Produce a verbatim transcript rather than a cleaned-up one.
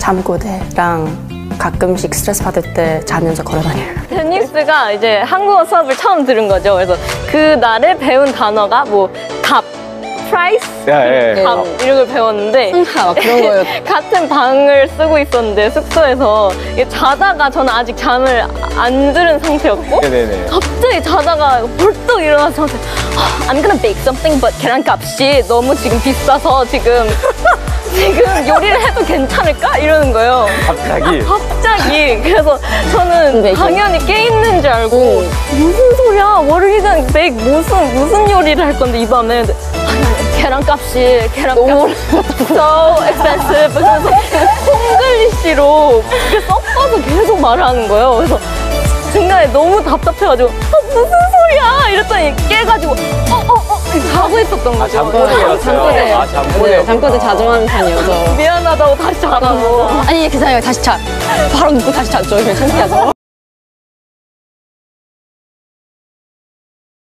잠꼬대랑 가끔씩 스트레스 받을 때 자면서 걸어다녀요. 데니스가 이제 한국어 수업을 처음 들은 거죠. 그래서 그 날에 배운 단어가 뭐 값, 프라이스, 예, 예. 값 이런 걸 배웠는데 승하 막 그런 거요. 같은 방을 쓰고 있었는데 숙소에서 이게 자다가 저는 아직 잠을 안 들은 상태였고 네네네. 갑자기 자다가 벌떡 일어나서 저한테 I'm gonna bake something but 계란값이 너무 지금 비싸서 지금 지금 요리를 해도 괜찮을까? 이러는 거예요. 갑자기? 갑자기. 그래서 저는 베이킹. 당연히 깨 있는 줄 알고 응. 무슨 소리야? What are you gonna bake? 무슨 무슨 요리를 할 건데 이 밤에. 근데, 아니, 계란값이 계란값이 so expensive. 그래서 콩글리시로 이렇게 섞어서 계속 말하는 거예요. 그래서 중간에 너무 답답해가지고 어, 무슨 소리야? 이랬더니 깨가지고 어어어 이렇게 하고 있었던 아, 거죠. 잠꼬대였어요. 잠꼬대. 아, 잠꼬대. 네, 잠꼬대 자주 하는 편이어서. 미안하다고 다시 자라고. 아니, 괜찮아요. 다시 자. 바로 눕고 다시 잤죠. 그냥 창피해서.